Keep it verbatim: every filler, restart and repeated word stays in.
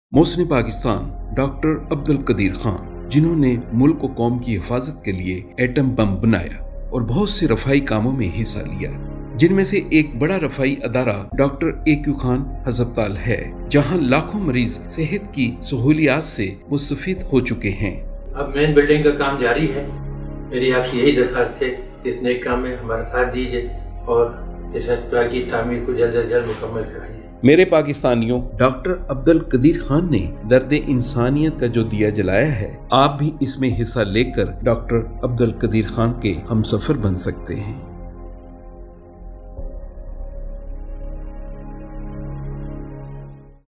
Mohsin Pakistan doctor Abdul Qadeer Khan, जिन्होंने मुल्क व कौम की हिफाजत के लिए एटम बम बनाया और बहुत से रफाई कामों में हिस्सा लिया, जिनमें से एक बड़ा रफाई अदारा डॉक्टर ए क्यू खान हस्पताल है, जहां लाखों मरीज सेहत की सहूलियात से मुस्तफीद हो चुके हैं। अब मेन बिल्डिंग का काम जारी है। मेरी आपसे यही दरखास्त है कि इस नेक काम में हमारा साथ दीजिए और इस अस्पताल की तामीर को जल्द अज जल्द मुकम्मल कराइए। मेरे पाकिस्तानियों, डॉक्टर अब्दुल कदीर खान ने दर्द इंसानियत का जो दिया जलाया है, आप भी इसमें हिस्सा लेकर डॉक्टर अब्दुल कदीर खान के हमसफर बन सकते हैं।